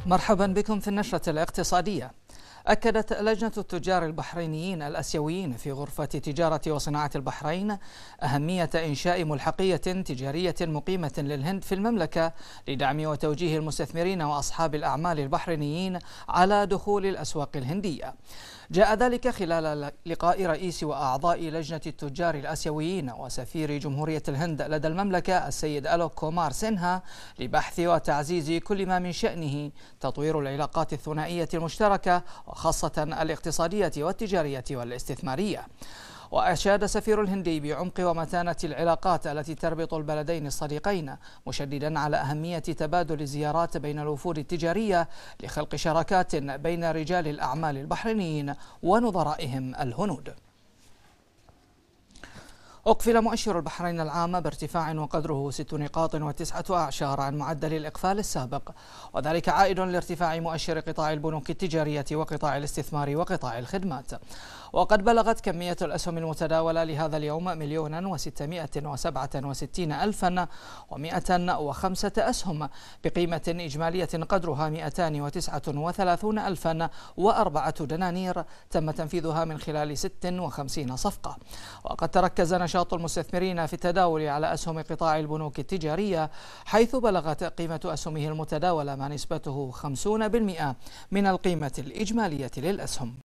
مرحبا بكم في النشرة الاقتصادية. أكدت لجنة التجار البحرينيين الآسيويين في غرفة تجارة وصناعة البحرين أهمية إنشاء ملحقية تجارية مقيمة للهند في المملكة لدعم وتوجيه المستثمرين وأصحاب الأعمال البحرينيين على دخول الأسواق الهندية. جاء ذلك خلال لقاء رئيس وأعضاء لجنة التجار الآسيويين وسفير جمهورية الهند لدى المملكة السيد ألوك كومار سينها لبحث وتعزيز كل ما من شأنه تطوير العلاقات الثنائية المشتركة وخاصة الاقتصادية والتجارية والاستثمارية. وأشاد سفير الهندي بعمق ومتانة العلاقات التي تربط البلدين الصديقين، مشددا على أهمية تبادل الزيارات بين الوفود التجارية لخلق شراكات بين رجال الأعمال البحرينيين ونظرائهم الهنود. أقفل مؤشر البحرين العام بارتفاع وقدره 6 نقاط و9 أعشار عن معدل الإقفال السابق، وذلك عائد لارتفاع مؤشر قطاع البنوك التجارية وقطاع الاستثمار وقطاع الخدمات. وقد بلغت كمية الأسهم المتداولة لهذا اليوم 1,667,105 أسهم بقيمة إجمالية قدرها 239,004 دنانير تم تنفيذها من خلال 56 صفقة. وقد تركز نشاط المستثمرين في التداول على أسهم قطاع البنوك التجارية، حيث بلغت قيمة أسهمه المتداولة ما نسبته 50% من القيمة الإجمالية للأسهم.